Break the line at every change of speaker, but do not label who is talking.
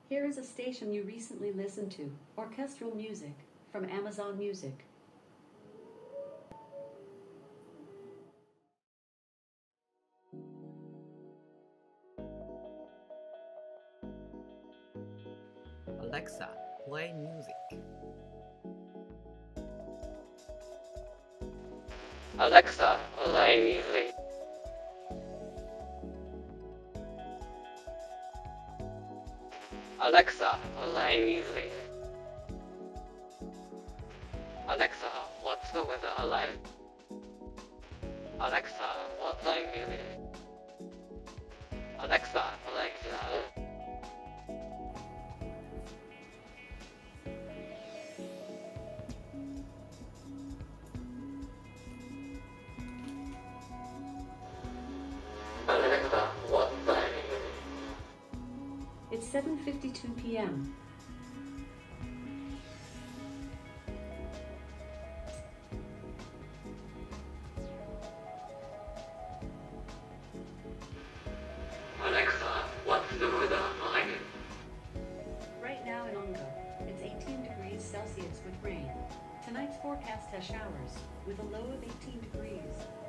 Here is a station you recently listened to, orchestral music, from Amazon Music.
Alexa, play music.
Alexa, play music. Alexa, play music. Alexa, what's the weather like? Alexa, what play music? Alexa, play loud. Alexa, what play music?
It's 7:52 p.m.
Alexa, what's the weather like?
Right now in Ongo, it's 18 degrees Celsius with rain. Tonight's forecast has showers, with a low of 18 degrees.